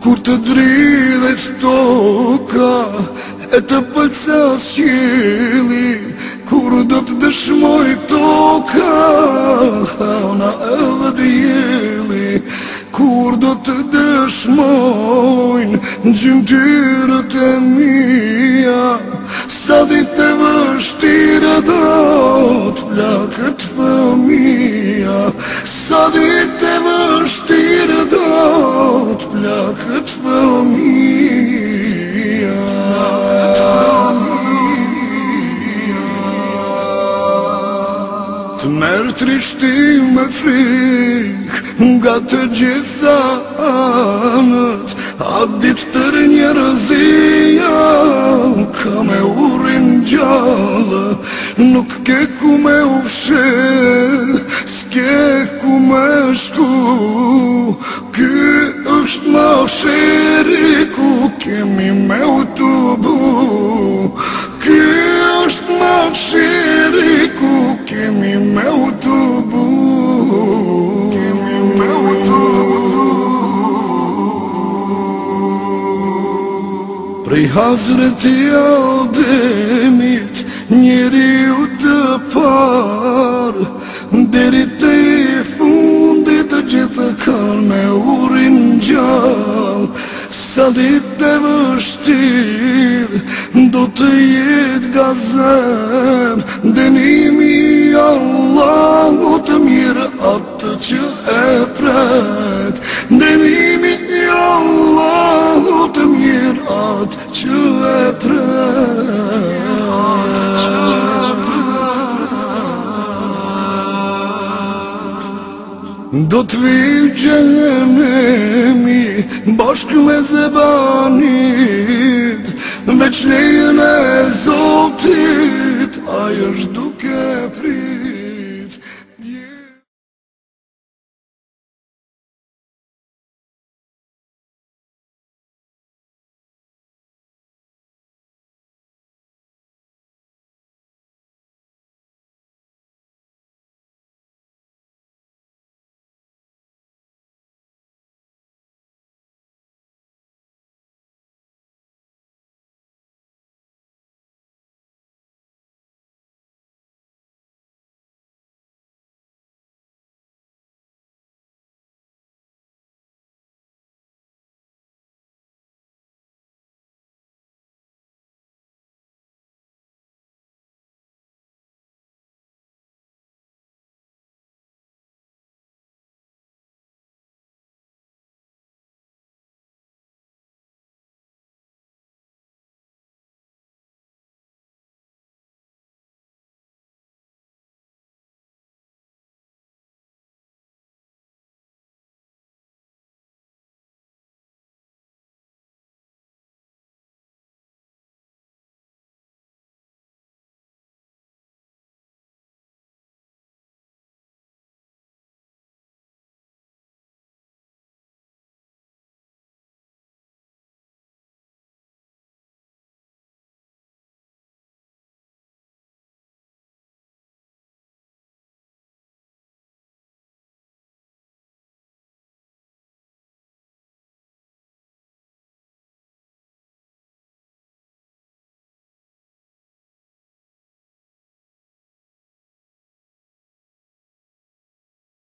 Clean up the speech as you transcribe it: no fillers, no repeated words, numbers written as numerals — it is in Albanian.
Kur të dridhet toka e të pëlqas qielli, kur do të dëshmoj toka hana edhe dielli, kur do të dëshmojnë gjymtyrët e mia, sa ditë e vështira do të plakët fëmia, sa ditë e vështira do të plakët fëmia. Të merë trishtim me frikë nga të gjitha anët, a ditë tër njerëzia ka me urin gjallë, nuk ke ku me ufshe, s'ke ku me shku. Ky është mahsheri ku kemi me utubu, ky është mahsheri ku kemi me utubu, kemi me utubu. Prej Hazreti Ademit, njeriu të parë, deri te i fundit të gjithë kanë me urin gjallë. Sa ditë e vështirë do të jetë gazem, dënimi i Allahut të mirë atë që e pret, dënimi i Allahut të mirë atë që e pret. Do të vijë xhenemi bashkë me zebanit, veç lejen e Zotit, ai është